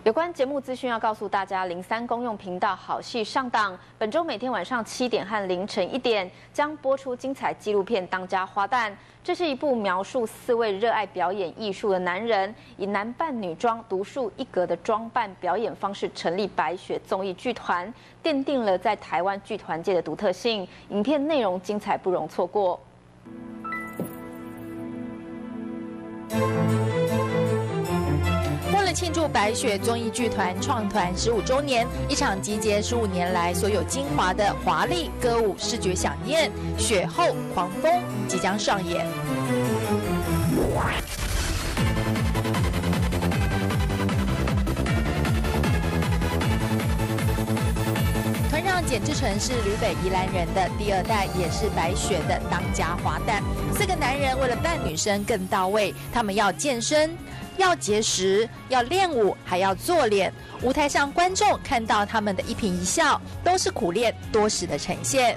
有关节目资讯要告诉大家，03公用频道好戏上档，本周每天晚上7点和凌晨1点将播出精彩纪录片《当家花旦》。这是一部描述4位热爱表演艺术的男人，以男扮女装、独树一格的装扮表演方式成立白雪综艺剧团，奠定了在台湾剧团界的独特性。影片内容精彩不容错过。 为了庆祝白雪综艺剧团创团15周年，一场集结15年来所有精华的华丽歌舞视觉飨宴《雪后狂风》即将上演。团长简志成是旅北宜兰人的第2代，也是白雪的当家花旦。4个男人为了扮女生更到位，他们要健身。 要节食，要练舞，还要做脸。舞台上观众看到他们的一颦一笑，都是苦练多时的呈现。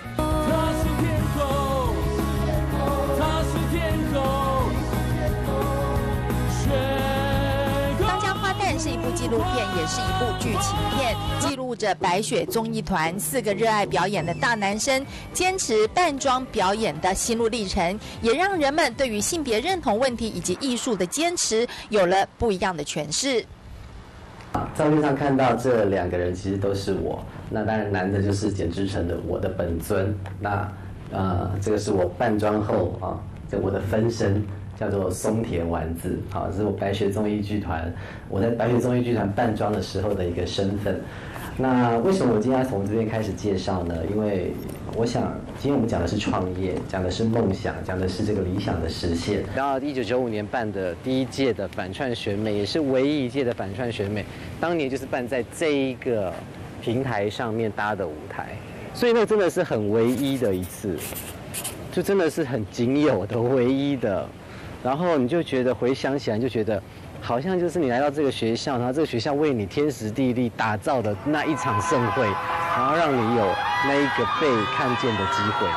当家花旦是一部纪录片，也是一部剧情片，记录着白雪综艺团4个热爱表演的大男生坚持扮装表演的心路历程，也让人们对于性别认同问题以及艺术的坚持有了不一样的诠释。 照片上看到这2个人其实都是我，那当然男的就是简志成的我的本尊，那这个是我扮装后啊，这我的分身。 叫做松田丸子，好，这是我白雪综艺剧团，我在白雪综艺剧团扮装的时候的一个身份。那为什么我今天要从这边开始介绍呢？因为我想，今天我们讲的是创业，讲的是梦想，讲的是这个理想的实现。然后1995年办的第1届的反串选美，也是唯一一届的反串选美，当年就是办在这一个平台上面搭的舞台，所以那真的是很唯一的一次，就真的是很仅有的唯一的。 然后你就觉得回想起来，就觉得好像就是你来到这个学校，然后这个学校为你天时地利打造的那一场盛会，然后让你有那一个被看见的机会。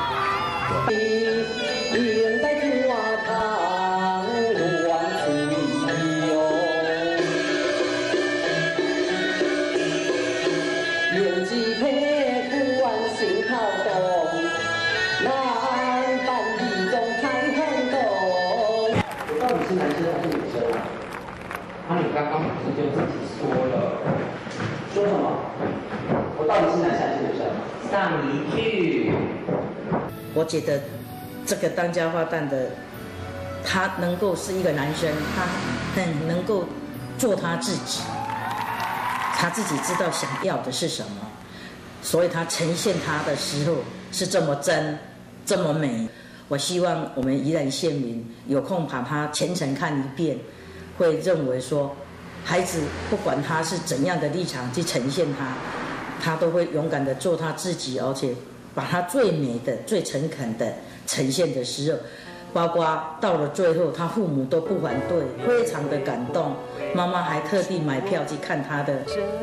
是男生还是女生啊？你刚刚不是就自己说了？说什么？我到底是男生还是女生？上一句。 我觉得这个当家花旦的，他能够是一个男生，他很能够做他自己，他自己知道想要的是什么，所以他呈现他的时候是这么真，这么美。 我希望我们宜兰县民有空把它全程看一遍，会认为说，孩子不管他是怎样的立场去呈现他都会勇敢的做他自己，而且把他最美的、最诚恳的呈现的时候，包括到了最后，他父母都不反对，非常的感动。妈妈还特地买票去看他的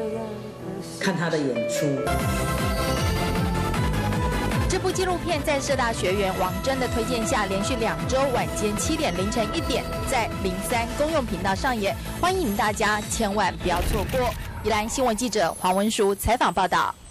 演出。 这部纪录片在社大学员王真的推荐下，连续2周晚间7点、凌晨1点，在03公用频道上演，欢迎大家千万不要错过。宜兰新闻记者黄文淑采访报道。